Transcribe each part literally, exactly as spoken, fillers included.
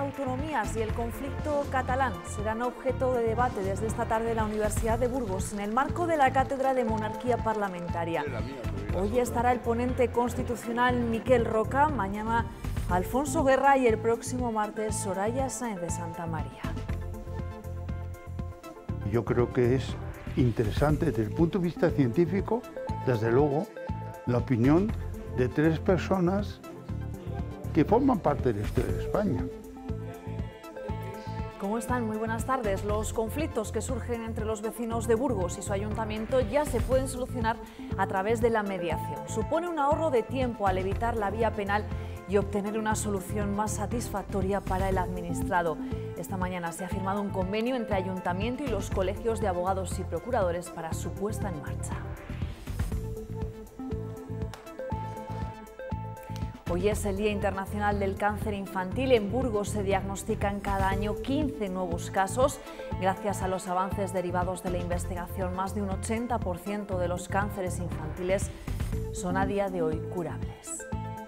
autonomías y el conflicto catalán serán objeto de debate desde esta tarde en la Universidad de Burgos, en el marco de la Cátedra de Monarquía Parlamentaria. Hoy estará el ponente constitucional Miquel Roca, mañana Alfonso Guerra y el próximo martes Soraya Sáenz de Santamaría. Yo creo que es interesante desde el punto de vista científico, desde luego, la opinión de tres personas que forman parte de la historia de España. ¿Cómo están? Muy buenas tardes. Los conflictos que surgen entre los vecinos de Burgos y su ayuntamiento ya se pueden solucionar a través de la mediación. Supone un ahorro de tiempo al evitar la vía penal y obtener una solución más satisfactoria para el administrado. Esta mañana se ha firmado un convenio entre ayuntamiento y los colegios de abogados y procuradores para su puesta en marcha. Hoy es el Día Internacional del Cáncer Infantil. En Burgos se diagnostican cada año quince nuevos casos. Gracias a los avances derivados de la investigación, más de un ochenta por ciento de los cánceres infantiles son a día de hoy curables.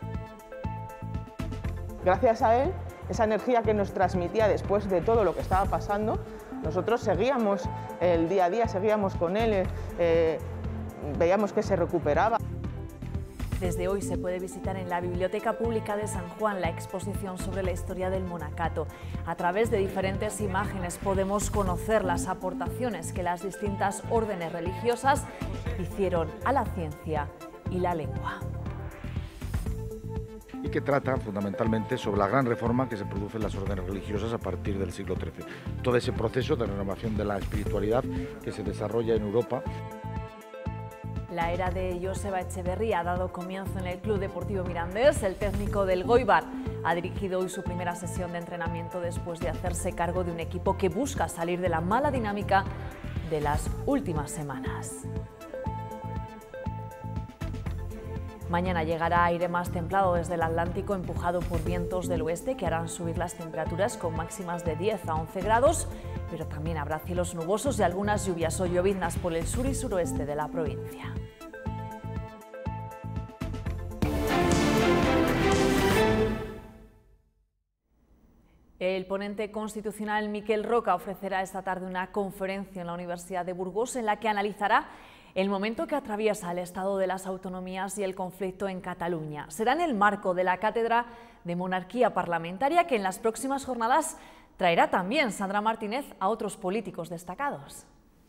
Gracias a él, esa energía que nos transmitía después de todo lo que estaba pasando, nosotros seguíamos el día a día, seguíamos con él, eh, veíamos que se recuperaba. Desde hoy se puede visitar en la Biblioteca Pública de San Juan la exposición sobre la historia del monacato. A través de diferentes imágenes podemos conocer las aportaciones que las distintas órdenes religiosas hicieron a la ciencia y la lengua. Y que trata fundamentalmente sobre la gran reforma que se produce en las órdenes religiosas a partir del siglo trece. Todo ese proceso de renovación de la espiritualidad que se desarrolla en Europa. La era de Joseba Echeverría ha dado comienzo en el Club Deportivo Mirandés. El técnico del Goibar ha dirigido hoy su primera sesión de entrenamiento después de hacerse cargo de un equipo que busca salir de la mala dinámica de las últimas semanas. Mañana llegará aire más templado desde el Atlántico, empujado por vientos del oeste que harán subir las temperaturas con máximas de diez a once grados, pero también habrá cielos nubosos y algunas lluvias o lloviznas por el sur y suroeste de la provincia. El ponente constitucional Miquel Roca ofrecerá esta tarde una conferencia en la Universidad de Burgos en la que analizará el momento que atraviesa el Estado de las Autonomías y el conflicto en Cataluña. Será en el marco de la Cátedra de Monarquía Parlamentaria que en las próximas jornadas traerá también Sandra Martínez a otros políticos destacados.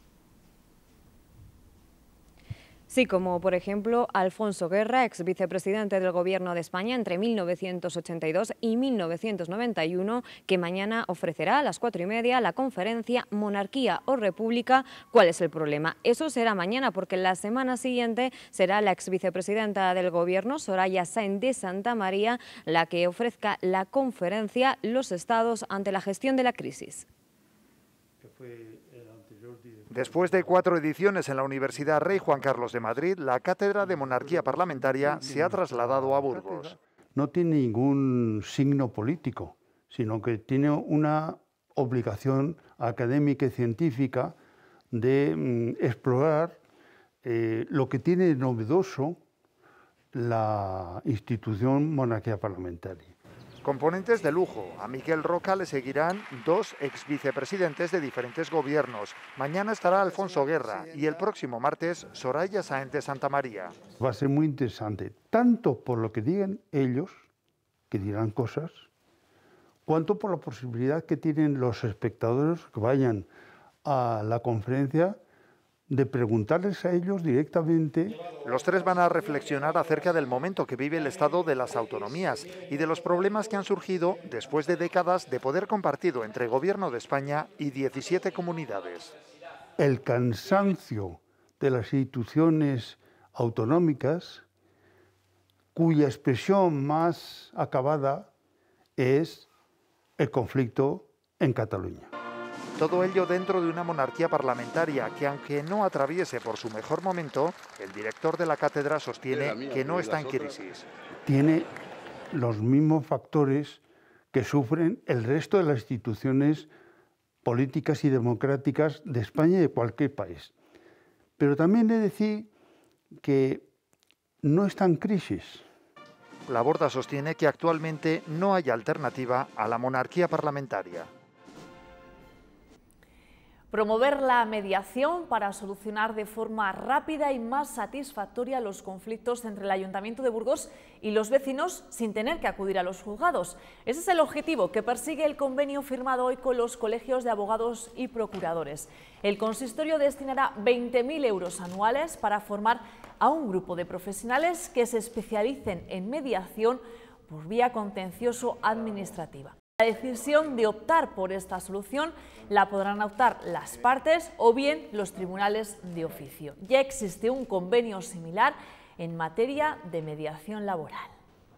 Sí, como por ejemplo Alfonso Guerra, ex vicepresidente del Gobierno de España entre mil novecientos ochenta y dos y mil novecientos noventa y uno, que mañana ofrecerá a las cuatro y media la conferencia Monarquía o República, ¿cuál es el problema? Eso será mañana, porque la semana siguiente será la ex vicepresidenta del Gobierno, Soraya Sáenz de Santamaría, la que ofrezca la conferencia Los Estados ante la gestión de la crisis. Después de cuatro ediciones en la Universidad Rey Juan Carlos de Madrid, la Cátedra de Monarquía Parlamentaria se ha trasladado a Burgos. No tiene ningún signo político, sino que tiene una obligación académica y científica de mm, explorar eh, lo que tiene de novedoso la institución Monarquía Parlamentaria. Componentes de lujo. A Miquel Roca le seguirán dos ex vicepresidentes de diferentes gobiernos. Mañana estará Alfonso Guerra y el próximo martes Soraya Sáenz de Santamaría. Va a ser muy interesante, tanto por lo que digan ellos, que dirán cosas, cuanto por la posibilidad que tienen los espectadores que vayan a la conferencia de preguntarles a ellos directamente. Los tres van a reflexionar acerca del momento que vive el Estado de las Autonomías y de los problemas que han surgido después de décadas de poder compartido entre Gobierno de España y diecisiete comunidades. El cansancio de las instituciones autonómicas, cuya expresión más acabada es el conflicto en Cataluña. Todo ello dentro de una monarquía parlamentaria que, aunque no atraviese por su mejor momento, el director de la cátedra sostiene que no está en crisis. Tiene los mismos factores que sufren el resto de las instituciones políticas y democráticas de España y de cualquier país. Pero también he de decir que no está en crisis. Laborda sostiene que actualmente no hay alternativa a la monarquía parlamentaria. Promover la mediación para solucionar de forma rápida y más satisfactoria los conflictos entre el Ayuntamiento de Burgos y los vecinos sin tener que acudir a los juzgados. Ese es el objetivo que persigue el convenio firmado hoy con los colegios de abogados y procuradores. El consistorio destinará veinte mil euros anuales para formar a un grupo de profesionales que se especialicen en mediación por vía contencioso-administrativa. La decisión de optar por esta solución la podrán optar las partes o bien los tribunales de oficio. Ya existe un convenio similar en materia de mediación laboral.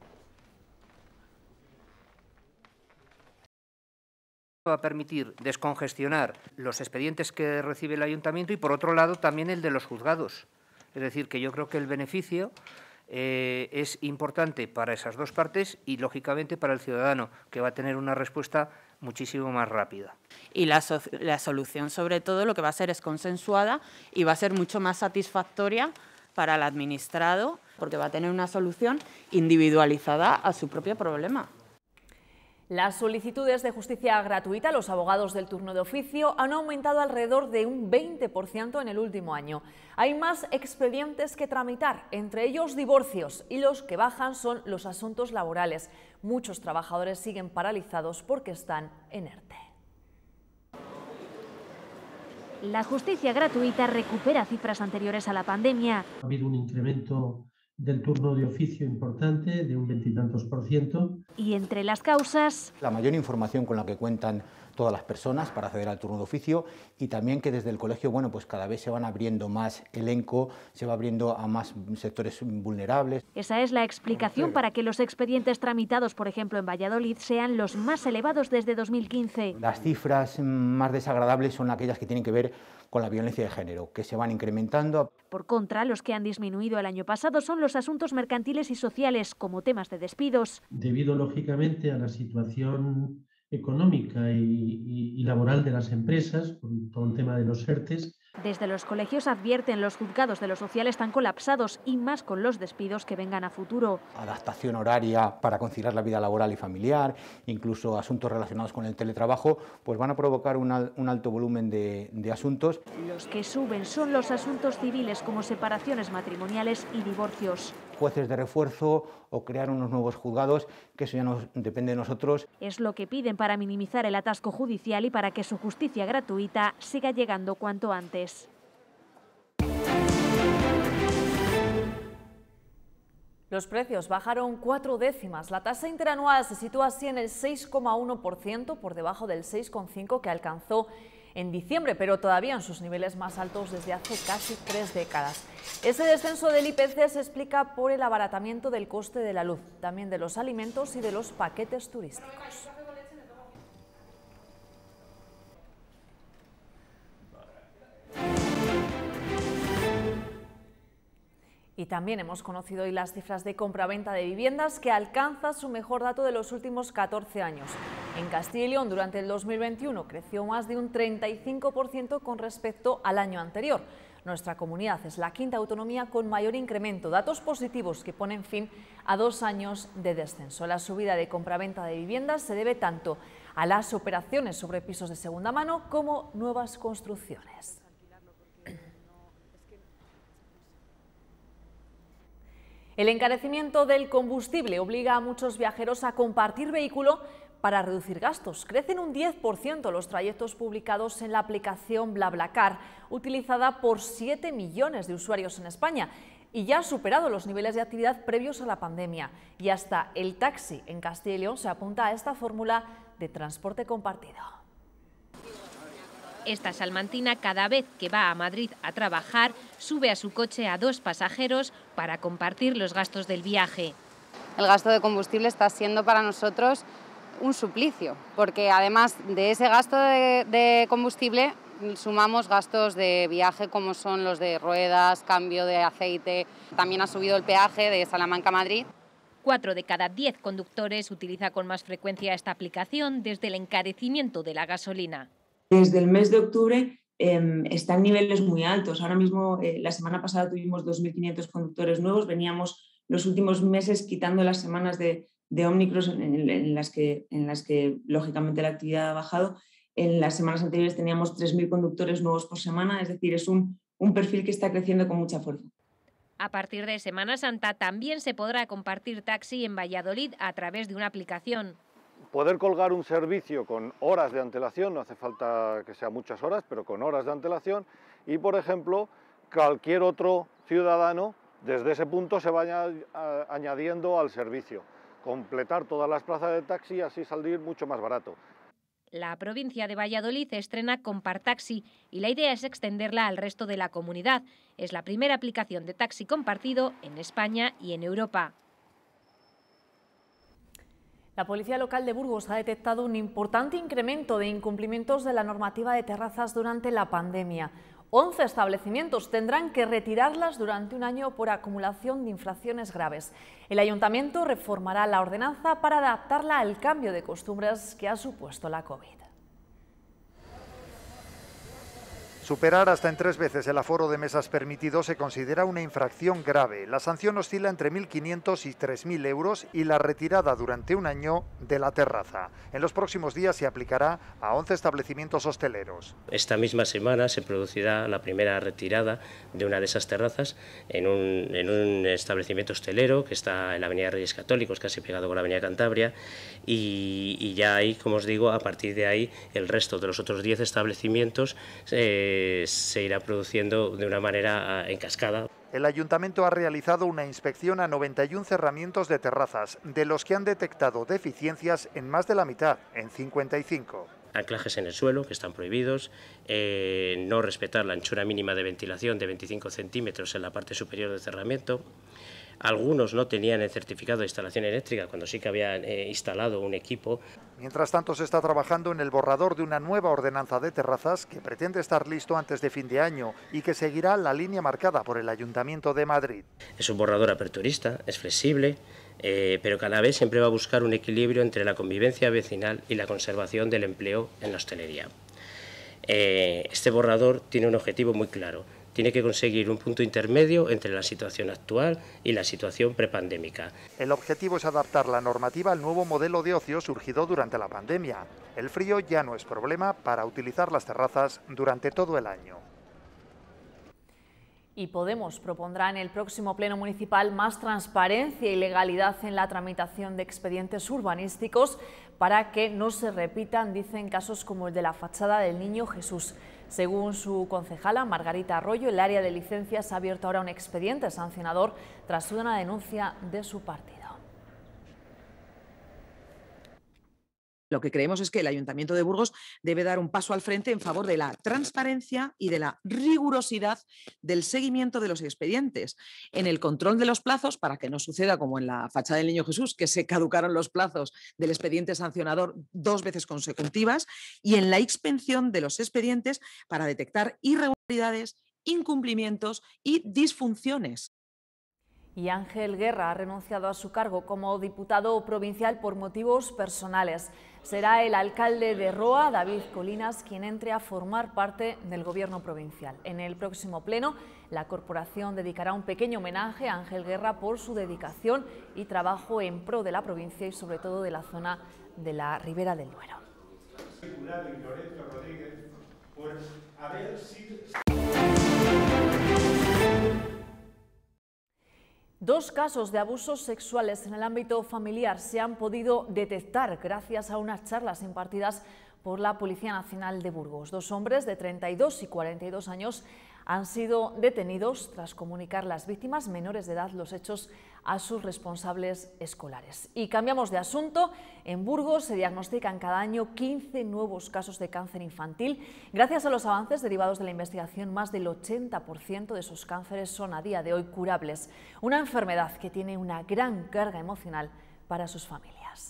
Va a permitir descongestionar los expedientes que recibe el ayuntamiento y, por otro lado, también el de los juzgados. Es decir, que yo creo que el beneficio Eh, es importante para esas dos partes y, lógicamente, para el ciudadano, que va a tener una respuesta muchísimo más rápida. Y la, so la solución, sobre todo, lo que va a ser es consensuada y va a ser mucho más satisfactoria para el administrado, porque va a tener una solución individualizada a su propio problema. Las solicitudes de justicia gratuita a los abogados del turno de oficio han aumentado alrededor de un veinte por ciento en el último año. Hay más expedientes que tramitar, entre ellos divorcios, y los que bajan son los asuntos laborales. Muchos trabajadores siguen paralizados porque están en ERTE. La justicia gratuita recupera cifras anteriores a la pandemia. Ha habido un incremento del turno de oficio importante, de un veintitantos por ciento. Y entre las causas, la mayor información con la que cuentan todas las personas para acceder al turno de oficio, y también que desde el colegio, bueno, pues cada vez se van abriendo más elenco, se va abriendo a más sectores vulnerables. Esa es la explicación para que los expedientes tramitados, por ejemplo, en Valladolid, sean los más elevados desde dos mil quince. Las cifras más desagradables son aquellas que tienen que ver con la violencia de género, que se van incrementando. Por contra, los que han disminuido el año pasado son los asuntos mercantiles y sociales, como temas de despidos. Debido, lógicamente, a la situación económica y, y, y laboral de las empresas, por todo el tema de los ERTES. Desde los colegios advierten los juzgados de lo social están colapsados y más con los despidos que vengan a futuro. Adaptación horaria para conciliar la vida laboral y familiar, incluso asuntos relacionados con el teletrabajo, pues van a provocar un, al, un alto volumen de, de asuntos. Los que suben son los asuntos civiles como separaciones matrimoniales y divorcios. Jueces de refuerzo o crear unos nuevos juzgados, que eso ya no depende de nosotros. Es lo que piden para minimizar el atasco judicial y para que su justicia gratuita siga llegando cuanto antes. Los precios bajaron cuatro décimas. La tasa interanual se sitúa así en el seis coma uno por ciento, por debajo del seis coma cinco por ciento que alcanzó en diciembre, pero todavía en sus niveles más altos desde hace casi tres décadas. Ese descenso del I P C se explica por el abaratamiento del coste de la luz, también de los alimentos y de los paquetes turísticos. Y también hemos conocido hoy las cifras de compraventa de viviendas, que alcanza su mejor dato de los últimos catorce años. En Castilla y León, durante el dos mil veintiuno, creció más de un treinta y cinco por ciento con respecto al año anterior. Nuestra comunidad es la quinta autonomía con mayor incremento, datos positivos que ponen fin a dos años de descenso. La subida de compraventa de viviendas se debe tanto a las operaciones sobre pisos de segunda mano como nuevas construcciones. El encarecimiento del combustible obliga a muchos viajeros a compartir vehículo para reducir gastos. Crecen un diez por ciento los trayectos publicados en la aplicación BlaBlaCar, utilizada por siete millones de usuarios en España, y ya ha superado los niveles de actividad previos a la pandemia. Y hasta el taxi en Castilla y León se apunta a esta fórmula de transporte compartido. Esta salmantina, cada vez que va a Madrid a trabajar, sube a su coche a dos pasajeros para compartir los gastos del viaje. El gasto de combustible está siendo para nosotros un suplicio, porque además de ese gasto de, de combustible sumamos gastos de viaje como son los de ruedas, cambio de aceite. También ha subido el peaje de Salamanca a Madrid. Cuatro de cada diez conductores utiliza con más frecuencia esta aplicación desde el encarecimiento de la gasolina. Desde el mes de octubre eh, están niveles muy altos. Ahora mismo, eh, la semana pasada tuvimos dos mil quinientos conductores nuevos, veníamos los últimos meses, quitando las semanas de, de Ómicron en, en, las que, en las que lógicamente la actividad ha bajado, en las semanas anteriores teníamos tres mil conductores nuevos por semana, es decir, es un, un perfil que está creciendo con mucha fuerza. A partir de Semana Santa también se podrá compartir taxi en Valladolid a través de una aplicación. Poder colgar un servicio con horas de antelación, no hace falta que sea muchas horas, pero con horas de antelación, y por ejemplo, cualquier otro ciudadano desde ese punto se vaya añadiendo al servicio. Completar todas las plazas de taxi y así salir mucho más barato. La provincia de Valladolid estrena Compartaxi y la idea es extenderla al resto de la comunidad. Es la primera aplicación de taxi compartido en España y en Europa. La Policía Local de Burgos ha detectado un importante incremento de incumplimientos de la normativa de terrazas durante la pandemia. once establecimientos tendrán que retirarlas durante un año por acumulación de infracciones graves. El Ayuntamiento reformará la ordenanza para adaptarla al cambio de costumbres que ha supuesto la COVID. Superar hasta en tres veces el aforo de mesas permitido se considera una infracción grave. La sanción oscila entre mil quinientos y tres mil euros y la retirada durante un año de la terraza. En los próximos días se aplicará a once establecimientos hosteleros. Esta misma semana se producirá la primera retirada de una de esas terrazas en un, en un establecimiento hostelero que está en la Avenida Reyes Católicos, casi pegado con la Avenida Cantabria, y, y ya ahí, como os digo, a partir de ahí el resto de los otros diez establecimientos eh, se irá produciendo de una manera en cascada. El Ayuntamiento ha realizado una inspección a noventa y uno cerramientos de terrazas, de los que han detectado deficiencias en más de la mitad, en cincuenta y cinco. Anclajes en el suelo, que están prohibidos, eh, no respetar la anchura mínima de ventilación de veinticinco centímetros en la parte superior del cerramiento. Algunos no tenían el certificado de instalación eléctrica cuando sí que habían eh, instalado un equipo. Mientras tanto, se está trabajando en el borrador de una nueva ordenanza de terrazas que pretende estar listo antes de fin de año y que seguirá la línea marcada por el Ayuntamiento de Madrid. Es un borrador aperturista, es flexible, eh, pero cada vez siempre va a buscar un equilibrio entre la convivencia vecinal y la conservación del empleo en la hostelería. Eh, este borrador tiene un objetivo muy claro. Tiene que conseguir un punto intermedio entre la situación actual y la situación prepandémica. El objetivo es adaptar la normativa al nuevo modelo de ocio surgido durante la pandemia. El frío ya no es problema para utilizar las terrazas durante todo el año. Y Podemos propondrá en el próximo Pleno Municipal más transparencia y legalidad en la tramitación de expedientes urbanísticos para que no se repitan, dicen, casos como el de la fachada del Niño Jesús. Según su concejala, Margarita Arroyo, el área de licencias ha abierto ahora un expediente sancionador tras una denuncia de su partido. Lo que creemos es que el Ayuntamiento de Burgos debe dar un paso al frente en favor de la transparencia y de la rigurosidad del seguimiento de los expedientes, en el control de los plazos para que no suceda como en la fachada del Niño Jesús, que se caducaron los plazos del expediente sancionador dos veces consecutivas, y en la inspección de los expedientes para detectar irregularidades, incumplimientos y disfunciones. Y Ángel Guerra ha renunciado a su cargo como diputado provincial por motivos personales. Será el alcalde de Roa, David Colinas, quien entre a formar parte del gobierno provincial. En el próximo pleno, la corporación dedicará un pequeño homenaje a Ángel Guerra por su dedicación y trabajo en pro de la provincia y sobre todo de la zona de la Ribera del Duero. Dos casos de abusos sexuales en el ámbito familiar se han podido detectar gracias a unas charlas impartidas por la Policía Nacional de Burgos. Dos hombres de treinta y dos y cuarenta y dos años han sido detenidos tras comunicar las víctimas menores de edad los hechos a sus responsables escolares. Y cambiamos de asunto. En Burgos se diagnostican cada año quince nuevos casos de cáncer infantil. Gracias a los avances derivados de la investigación, más del ochenta por ciento de esos cánceres son a día de hoy curables. Una enfermedad que tiene una gran carga emocional para sus familias.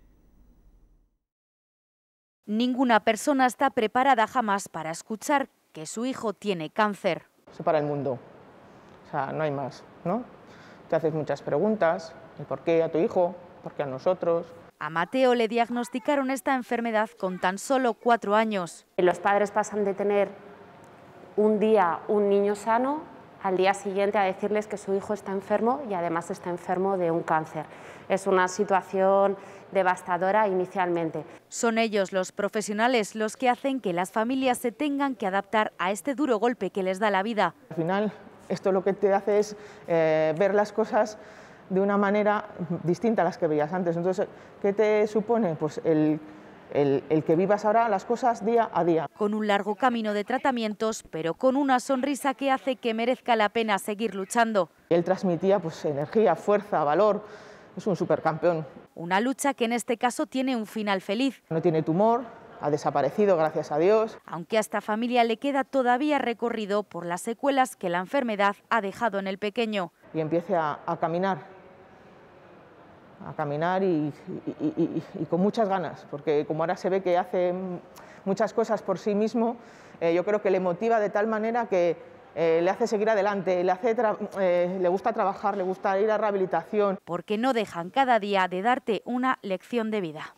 Ninguna persona está preparada jamás para escuchar que su hijo tiene cáncer. Se para el mundo, o sea, no hay más, ¿no? Te haces muchas preguntas, ¿el por qué a tu hijo? ¿Por qué a nosotros? A Mateo le diagnosticaron esta enfermedad con tan solo cuatro años. Los padres pasan de tener un día un niño sano al día siguiente a decirles que su hijo está enfermo y además está enfermo de un cáncer. Es una situación devastadora inicialmente. Son ellos, los profesionales, los que hacen que las familias se tengan que adaptar a este duro golpe que les da la vida. Al final, esto lo que te hace es eh, ver las cosas de una manera distinta a las que veías antes. Entonces, ¿qué te supone? Pues el, el, el que vivas ahora las cosas día a día. Con un largo camino de tratamientos, pero con una sonrisa que hace que merezca la pena seguir luchando. Él transmitía pues, energía, fuerza, valor. Es un supercampeón. Una lucha que en este caso tiene un final feliz. No tiene tumor, ha desaparecido, gracias a Dios. Aunque a esta familia le queda todavía recorrido por las secuelas que la enfermedad ha dejado en el pequeño. Y empiece a, a caminar, a caminar y, y, y, y con muchas ganas, porque como ahora se ve que hace muchas cosas por sí mismo, eh, yo creo que le motiva de tal manera que Eh, le hace seguir adelante, le, hace eh, le gusta trabajar, le gusta ir a rehabilitación. Porque no dejan cada día de darte una lección de vida.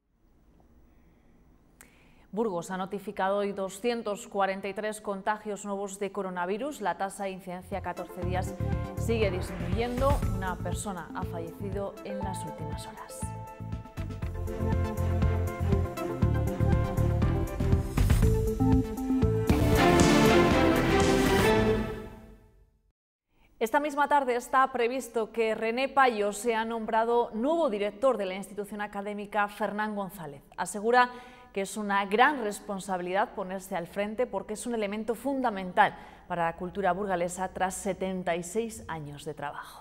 Burgos ha notificado hoy doscientos cuarenta y tres contagios nuevos de coronavirus. La tasa de incidencia a catorce días sigue disminuyendo. Una persona ha fallecido en las últimas horas. Esta misma tarde está previsto que René Payo sea nombrado nuevo director de la institución académica Fernán González. Asegura que es una gran responsabilidad ponerse al frente porque es un elemento fundamental para la cultura burgalesa tras setenta y seis años de trabajo.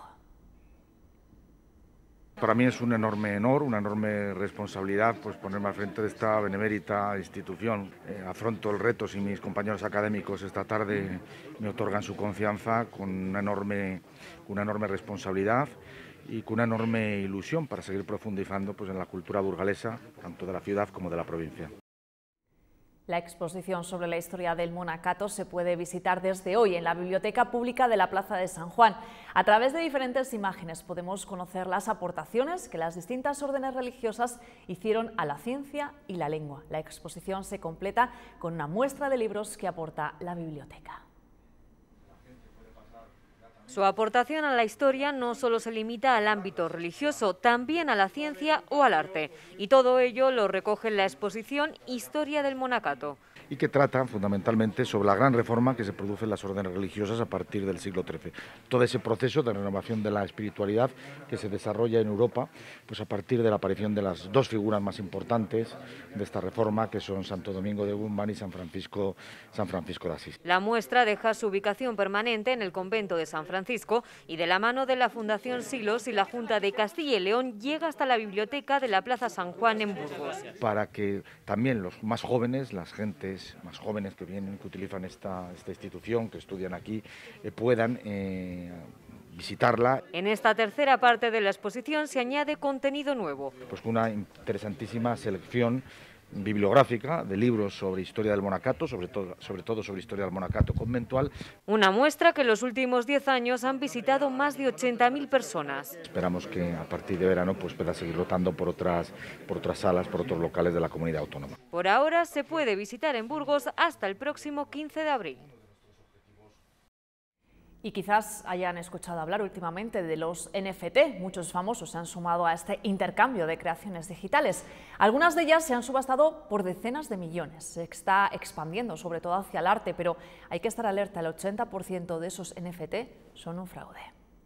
Para mí es un enorme honor, una enorme responsabilidad pues, ponerme al frente de esta benemérita institución. Eh, afronto el reto si mis compañeros académicos esta tarde me otorgan su confianza con una enorme, una enorme responsabilidad y con una enorme ilusión para seguir profundizando pues, en la cultura burgalesa, tanto de la ciudad como de la provincia. La exposición sobre la historia del monacato se puede visitar desde hoy en la Biblioteca Pública de la Plaza de San Juan. A través de diferentes imágenes podemos conocer las aportaciones que las distintas órdenes religiosas hicieron a la ciencia y la lengua. La exposición se completa con una muestra de libros que aporta la biblioteca. Su aportación a la historia no solo se limita al ámbito religioso, también a la ciencia o al arte. Y todo ello lo recoge en la exposición Historia del Monacato. Y que trata fundamentalmente sobre la gran reforma que se produce en las órdenes religiosas a partir del siglo trece. Todo ese proceso de renovación de la espiritualidad que se desarrolla en Europa pues a partir de la aparición de las dos figuras más importantes de esta reforma, que son Santo Domingo de Guzmán y San Francisco, San Francisco de Asís. La muestra deja su ubicación permanente en el convento de San Francisco y de la mano de la Fundación Silos y la Junta de Castilla y León llega hasta la biblioteca de la Plaza San Juan en Burgos. Para que también los más jóvenes, las gentes más jóvenes que vienen, que utilizan esta, esta institución, que estudian aquí, eh, puedan eh, visitarla. En esta tercera parte de la exposición se añade contenido nuevo. Pues una interesantísima selección bibliográfica de libros sobre historia del monacato, sobre todo, sobre todo sobre historia del monacato conventual. Una muestra que en los últimos diez años han visitado más de ochenta mil personas. Esperamos que a partir de verano pues, pueda seguir rotando por otras, por otras salas, por otros locales de la comunidad autónoma. Por ahora se puede visitar en Burgos hasta el próximo quince de abril. Y quizás hayan escuchado hablar últimamente de los N F T. Muchos famosos se han sumado a este intercambio de creaciones digitales. Algunas de ellas se han subastado por decenas de millones. Se está expandiendo sobre todo hacia el arte, pero hay que estar alerta, el ochenta por ciento de esos N F T son un fraude.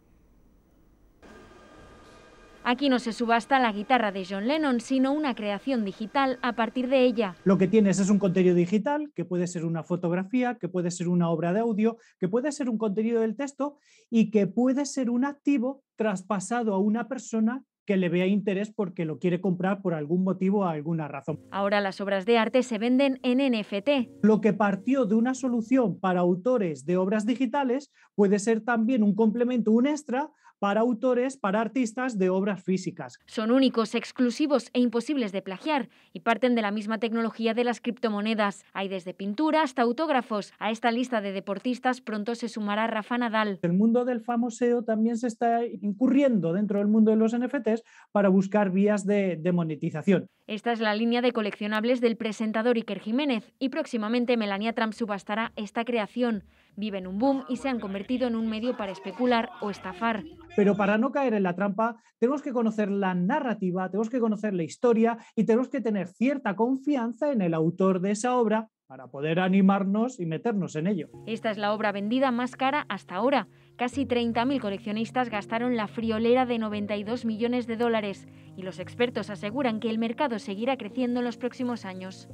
Aquí no se subasta la guitarra de John Lennon, sino una creación digital a partir de ella. Lo que tienes es un contenido digital, que puede ser una fotografía, que puede ser una obra de audio, que puede ser un contenido del texto y que puede ser un activo traspasado a una persona que le vea interés porque lo quiere comprar por algún motivo o alguna razón. Ahora las obras de arte se venden en N F T. Lo que partió de una solución para autores de obras digitales puede ser también un complemento, un extra, para autores, para artistas de obras físicas. Son únicos, exclusivos e imposibles de plagiar y parten de la misma tecnología de las criptomonedas. Hay desde pintura hasta autógrafos. A esta lista de deportistas pronto se sumará Rafa Nadal. El mundo del famoseo también se está incurriendo dentro del mundo de los N F Ts para buscar vías de, de monetización. Esta es la línea de coleccionables del presentador Iker Jiménez y próximamente Melania Trump subastará esta creación. Viven un boom y se han convertido en un medio para especular o estafar. Pero para no caer en la trampa, tenemos que conocer la narrativa, tenemos que conocer la historia y tenemos que tener cierta confianza en el autor de esa obra para poder animarnos y meternos en ello. Esta es la obra vendida más cara hasta ahora. Casi treinta mil coleccionistas gastaron la friolera de noventa y dos millones de dólares y los expertos aseguran que el mercado seguirá creciendo en los próximos años.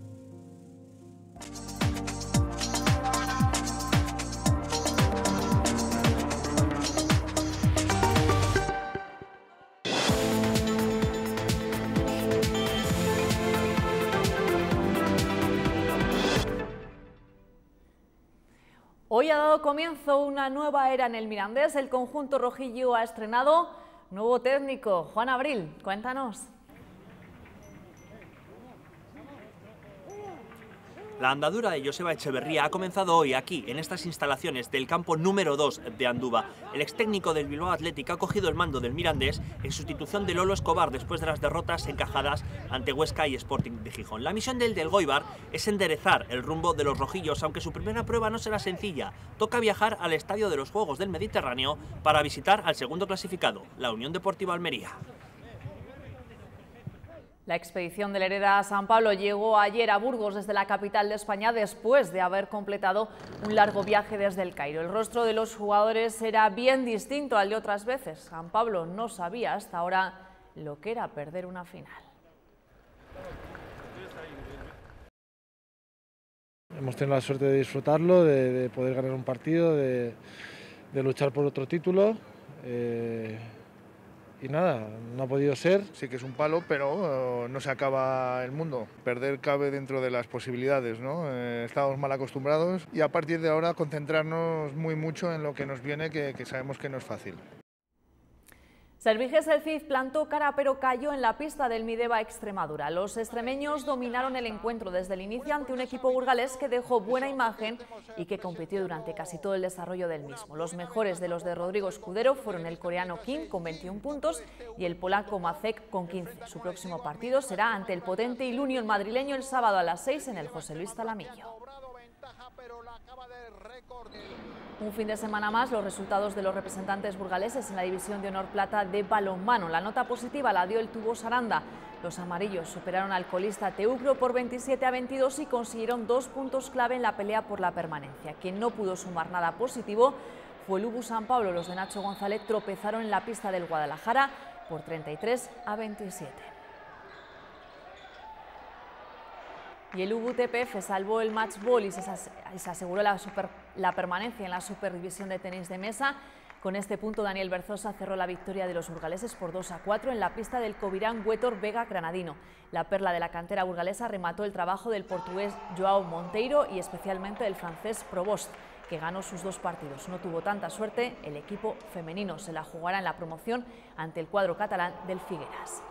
Hoy ha dado comienzo una nueva era en el Mirandés. El conjunto rojillo ha estrenado nuevo técnico. Juan Abril, cuéntanos. La andadura de Joseba Echeverría ha comenzado hoy aquí, en estas instalaciones del campo número dos de Andúba. El ex técnico del Bilbao Athletic ha cogido el mando del Mirandés en sustitución de Lolo Escobar después de las derrotas encajadas ante Huesca y Sporting de Gijón. La misión del del Goibar es enderezar el rumbo de los rojillos, aunque su primera prueba no será sencilla. Toca viajar al Estadio de los Juegos del Mediterráneo para visitar al segundo clasificado, la Unión Deportiva Almería. La expedición del Hereda a San Pablo llegó ayer a Burgos desde la capital de España después de haber completado un largo viaje desde el Cairo. El rostro de los jugadores era bien distinto al de otras veces. San Pablo no sabía hasta ahora lo que era perder una final. Hemos tenido la suerte de disfrutarlo, de, de poder ganar un partido, de, de luchar por otro título. Eh... Y nada, no ha podido ser. Sí que es un palo, pero uh, no se acaba el mundo. Perder cabe dentro de las posibilidades, ¿no? Eh, estamos mal acostumbrados y a partir de ahora concentrarnos muy mucho en lo que nos viene, que, que sabemos que no es fácil. Serviges El Cid plantó cara pero cayó en la pista del Mideva Extremadura. Los extremeños dominaron el encuentro desde el inicio ante un equipo burgalés que dejó buena imagen y que compitió durante casi todo el desarrollo del mismo. Los mejores de los de Rodrigo Escudero fueron el coreano Kim con veintiún puntos y el polaco Macek con quince. Su próximo partido será ante el potente Ilunion madrileño el sábado a las seis en el José Luis Talamillo. Un fin de semana más, los resultados de los representantes burgaleses en la División de Honor Plata de balonmano. La nota positiva la dio el Tubos Aranda. Los amarillos superaron al colista Teucro por veintisiete a veintidós y consiguieron dos puntos clave en la pelea por la permanencia. Quien no pudo sumar nada positivo fue el U B U San Pablo. Los de Nacho González tropezaron en la pista del Guadalajara por treinta y tres a veintisiete. Y el U B U T P F salvó el match ball y se, y se aseguró la, super, la permanencia en la Superdivisión de tenis de mesa. Con este punto, Daniel Berzosa cerró la victoria de los burgaleses por dos a cuatro en la pista del Covirán Huétor Vega Granadino. La perla de la cantera burgalesa remató el trabajo del portugués Joao Monteiro y especialmente del francés Provost, que ganó sus dos partidos. No tuvo tanta suerte, el equipo femenino se la jugará en la promoción ante el cuadro catalán del Figueras.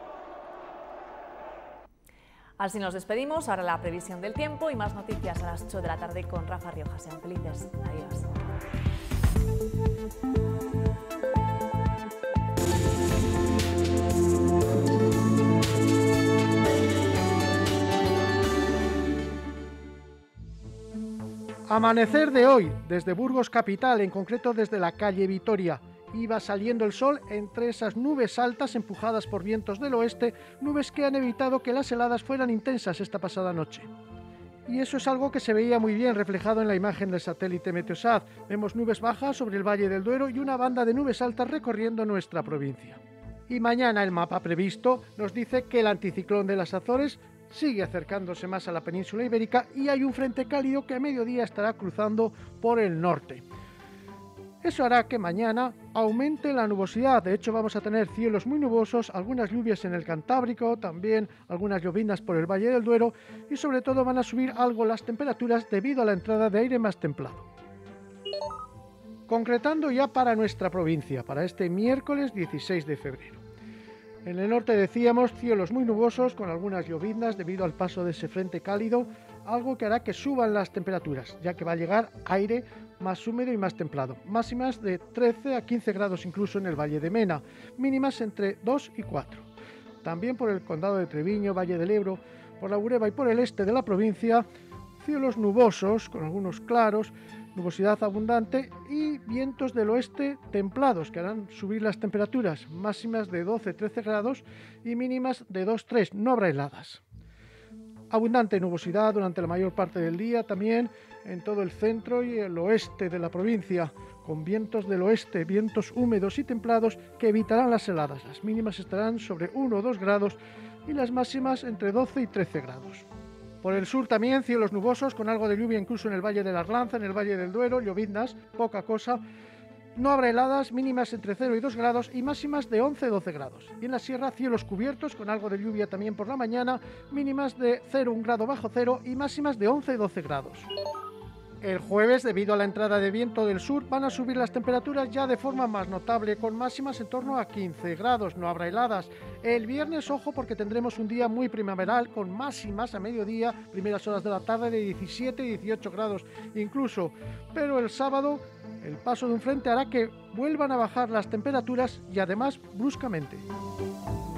Así nos despedimos, ahora la previsión del tiempo y más noticias a las ocho de la tarde con Rafa Rioja. Sean felices. Adiós. Amanecer de hoy, desde Burgos capital, en concreto desde la calle Vitoria. Iba saliendo el sol entre esas nubes altas empujadas por vientos del oeste, nubes que han evitado que las heladas fueran intensas esta pasada noche. Y eso es algo que se veía muy bien reflejado en la imagen del satélite Meteosat. Vemos nubes bajas sobre el Valle del Duero y una banda de nubes altas recorriendo nuestra provincia. Y mañana el mapa previsto nos dice que el anticiclón de las Azores sigue acercándose más a la península ibérica y hay un frente cálido que a mediodía estará cruzando por el norte. Eso hará que mañana aumente la nubosidad. De hecho, vamos a tener cielos muy nubosos, algunas lluvias en el Cantábrico, también algunas lloviznas por el Valle del Duero y sobre todo van a subir algo las temperaturas debido a la entrada de aire más templado. Concretando ya para nuestra provincia, para este miércoles dieciséis de febrero. En el norte decíamos cielos muy nubosos con algunas lloviznas debido al paso de ese frente cálido, algo que hará que suban las temperaturas, ya que va a llegar aire más húmedo y más templado. Máximas de trece a quince grados incluso en el Valle de Mena, mínimas entre dos y cuatro. también por el condado de Treviño, Valle del Ebro, por la Bureba y por el este de la provincia, cielos nubosos con algunos claros, nubosidad abundante y vientos del oeste templados que harán subir las temperaturas, máximas de doce a trece grados y mínimas de dos a tres, no habrá heladas. Abundante nubosidad durante la mayor parte del día también en todo el centro y el oeste de la provincia, con vientos del oeste, vientos húmedos y templados que evitarán las heladas. Las mínimas estarán sobre uno o dos grados y las máximas entre doce y trece grados. Por el sur también cielos nubosos con algo de lluvia incluso en el Valle de la Arlanza, en el Valle del Duero, lloviznas, poca cosa. No habrá heladas, mínimas entre cero y dos grados y máximas de once a doce grados. Y en la sierra cielos cubiertos con algo de lluvia también por la mañana, mínimas de cero a un grado bajo cero y máximas de once a doce grados. El jueves, debido a la entrada de viento del sur, van a subir las temperaturas ya de forma más notable, con máximas en torno a quince grados, no habrá heladas. El viernes, ojo, porque tendremos un día muy primaveral, con máximas a mediodía, primeras horas de la tarde de diecisiete y dieciocho grados incluso. Pero el sábado, el paso de un frente hará que vuelvan a bajar las temperaturas y además bruscamente.